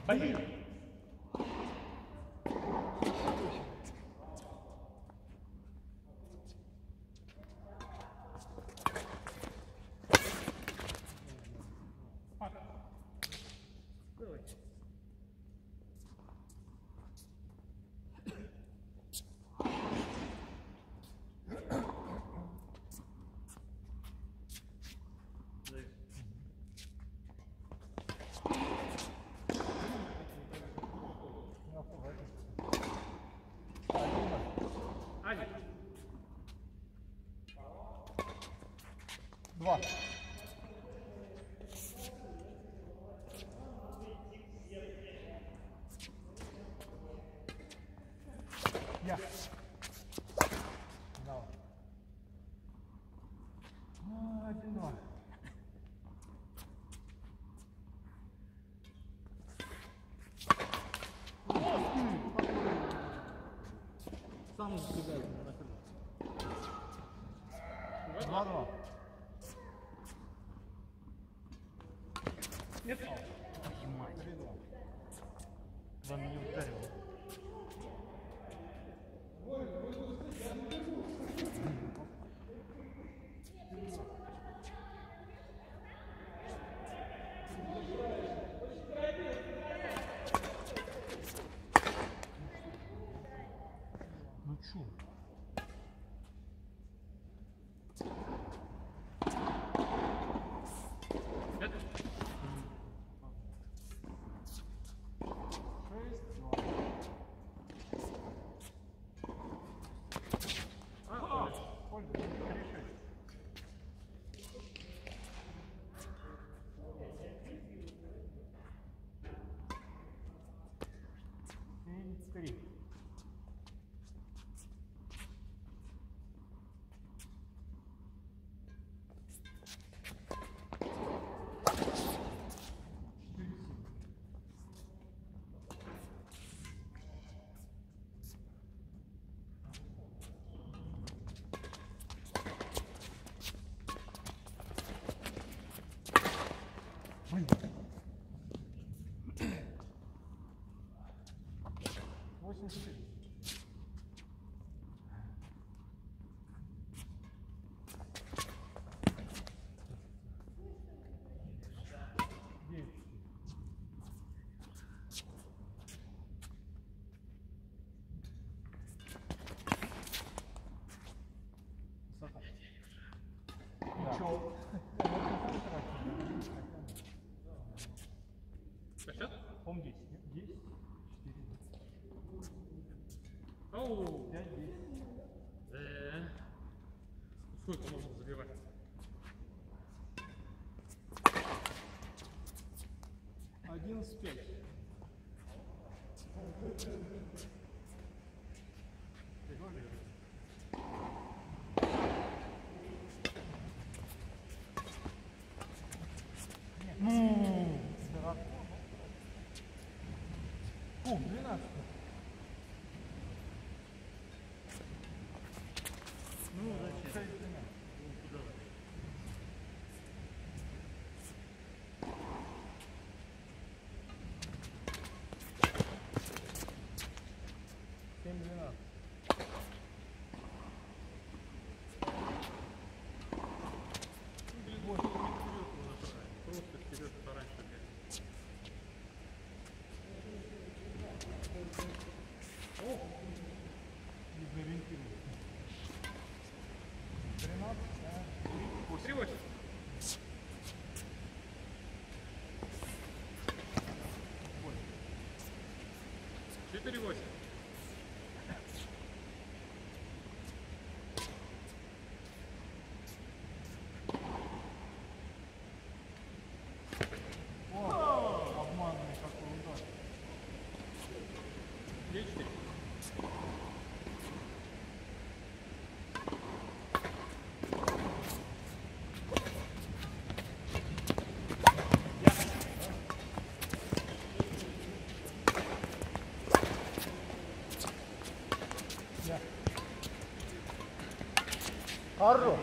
Поехали. Два. Я. Да. 1-2. Сам сбегай. 2-2. Нет. Вам не ударил. Ну чё? По-моему, 10. 10, 4. Оу, 5, 10. Сколько можно забивать? 11-5. Ну, 12. Ну, зачем? Хорошо.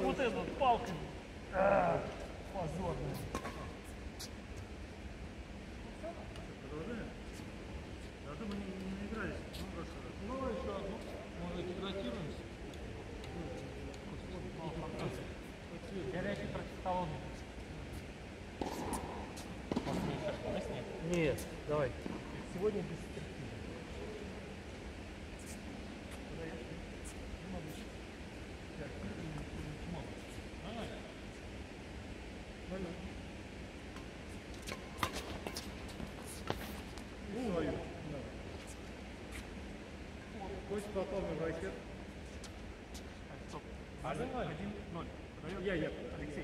вот этот палкой. Позорно. Продолжаем? Я думаю, не игрались. Ну, еще одну. Может, ротируемся? Горячий против холодного. Нет, давай. Сегодня без терпения. Кость попал на ракет. Стоп. 1-0. Я. Алексей.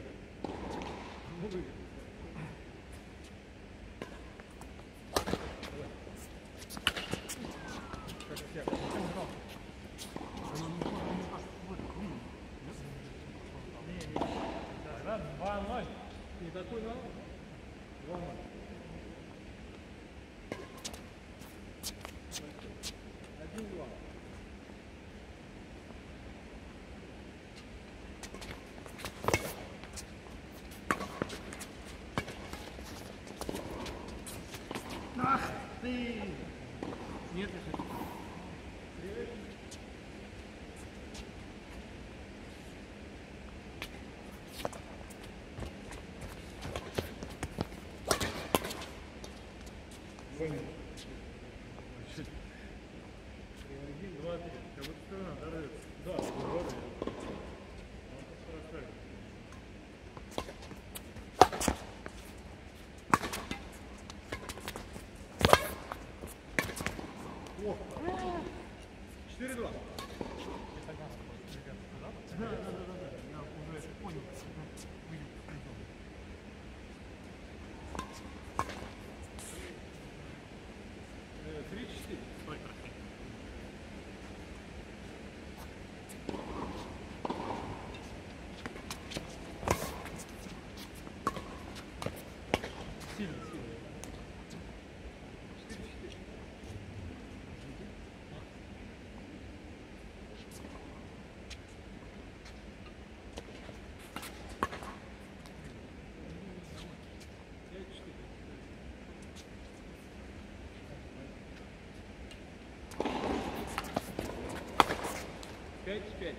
Да, 2-0. Не такой 2-0. 2-0. Ах ты! Нет, я хочу. Один, два, три. Как будто сторона дорвется. Да, дорвется. О! 4-2. Да. Я уже понял. Сильно. 5-5.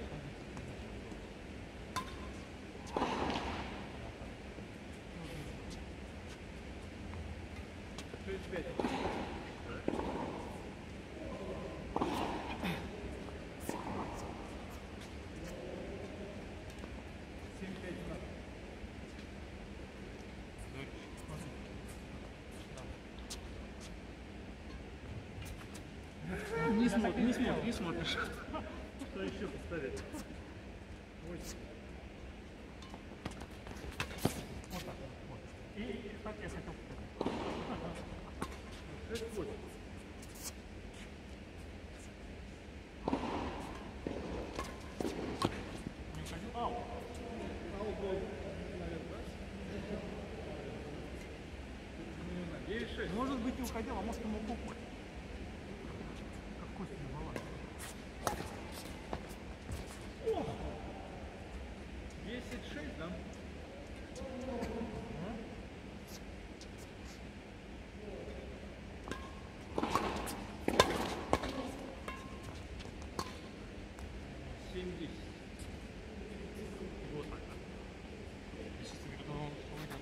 Не смотришь. Что еще поставить? 8. Вот так. Вот. И так я хотел. 6-8. Не уходил? Ау. Ау был. 9-6. Может быть и уходил, а может ему купой. Как кость не была. 10-6, да? Вот так. Если ты говоришь, он выйдет,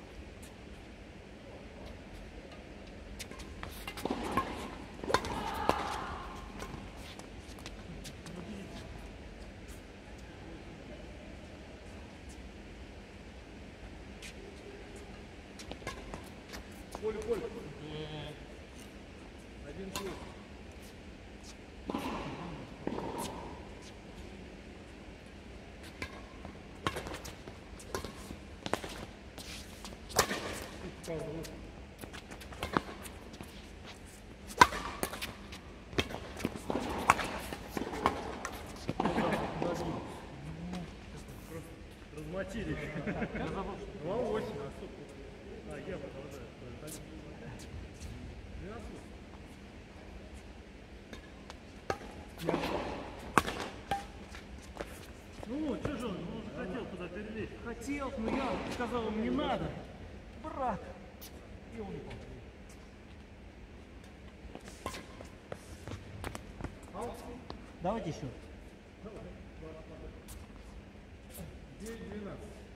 Поле. 1-6. Размотили. 2-8. А, я продолжаю. 12. Ну, что же он? Хотел, но я сказал ему не надо. Брат. И он упал. Давайте еще. 9-12.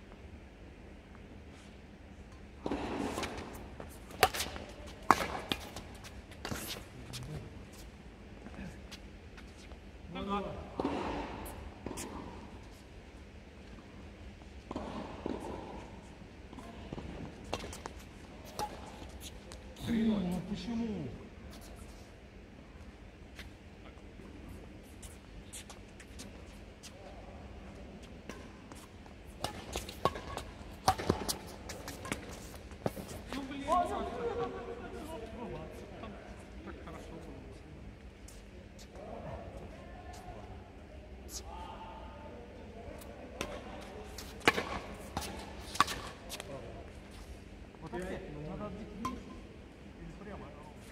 Ну почему? Ну блин, так хорошо было. Вот опять, надо отбить вниз или прямо.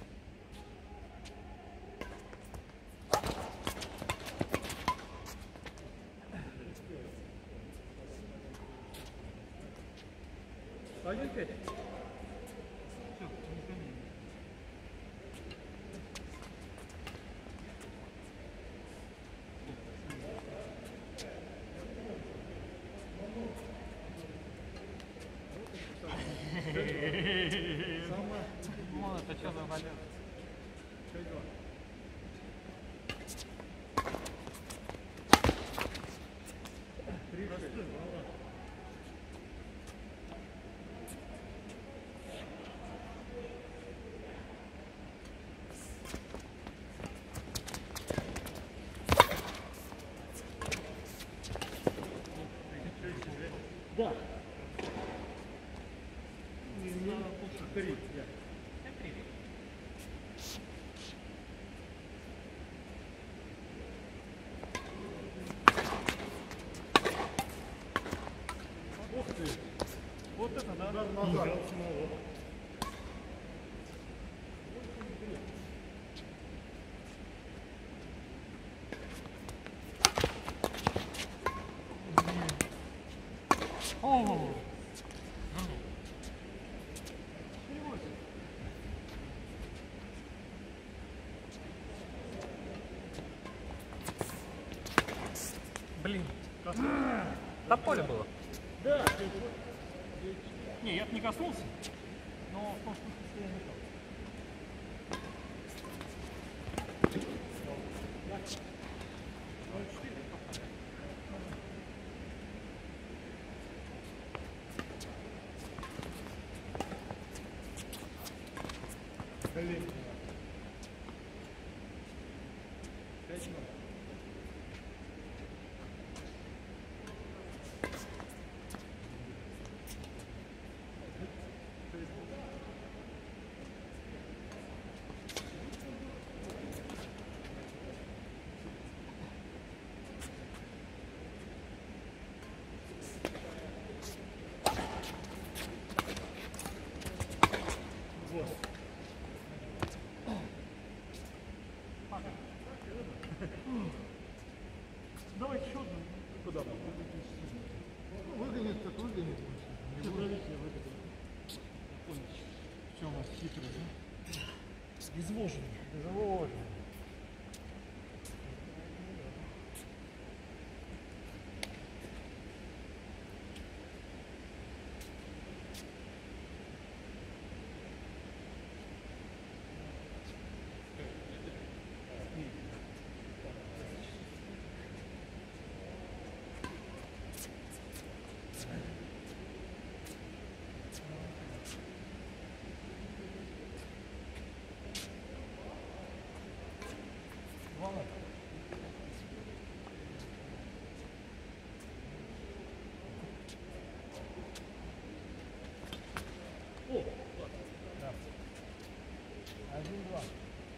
Один 5. Все, не гони. Вон это что за валет? 6-2. Да. Три. Ух ты. Вот это да. Удар назад. О! Блин. На поле было. Да. Не, я не коснулся, но в том смысле, что я не так. Колени. 5-0. Давай еще одну. Куда? Выгонит, так выгонит. Все, подождите, я выгодил. Все, у вас хитро, да? Извоженный. Извольно. О, да. 1-2.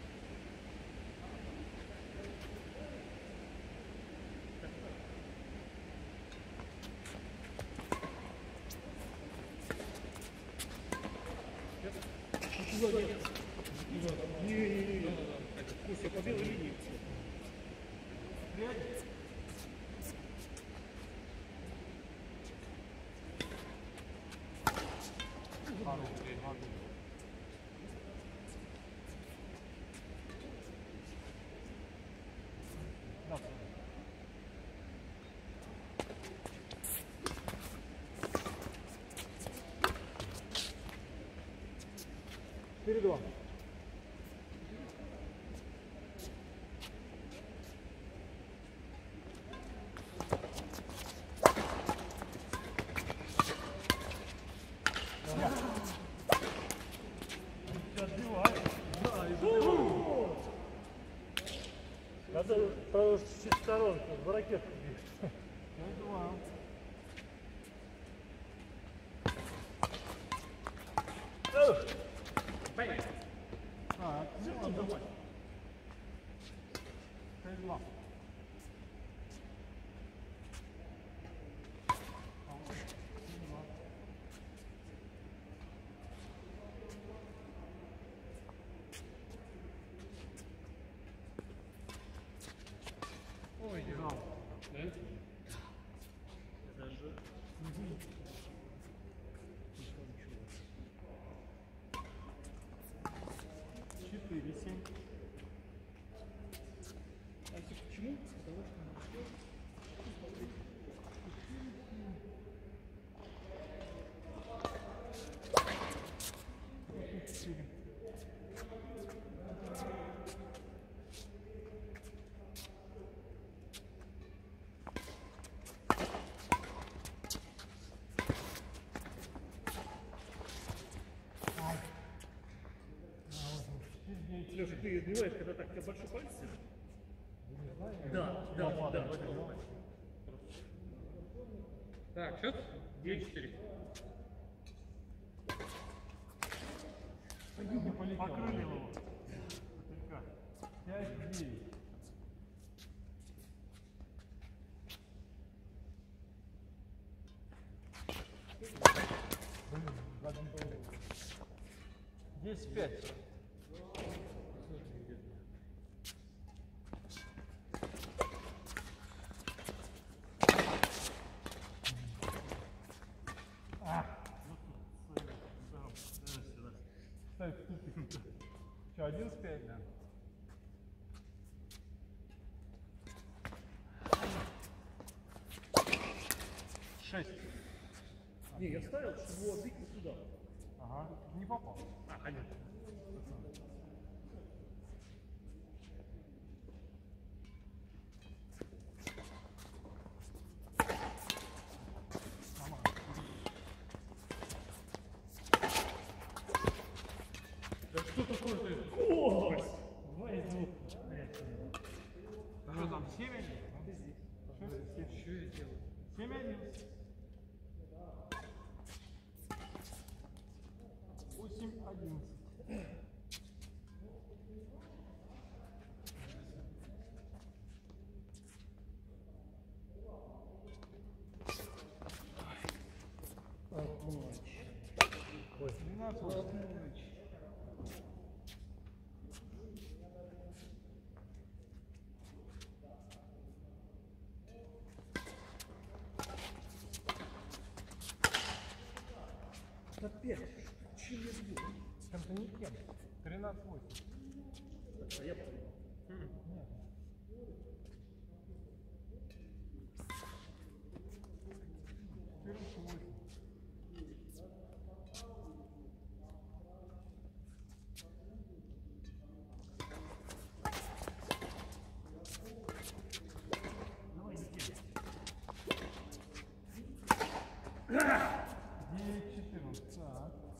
Не-не-не. Костя, по белой линии. Реально? Перед вами. Надо с сторон, в ракетку бить. Так, ну, давай. 6-2. Ой, Играл. Четыре, 7. А это почему? Потому что Четыре. Леша, ты отбиваешь, когда так у тебя большой палец? Да, да, да. Так, счет 9-4. Покрыли его. Только 5-9. Здесь 5. Ставь в тупик. Что, 11-5, да? Шесть. Не, я ставил, чтобы его отбить вот сюда. Ага, не попал. А, конечно. Да что такое ты? О! 2 из 2. Что там, 7-1? Что я делаю? 7-1. 8-11. Ой, 12. опять. Чем я бью? Чем-то не тем. 13-8. А я понял. Нет. Давай, не делай. 9-14. Так.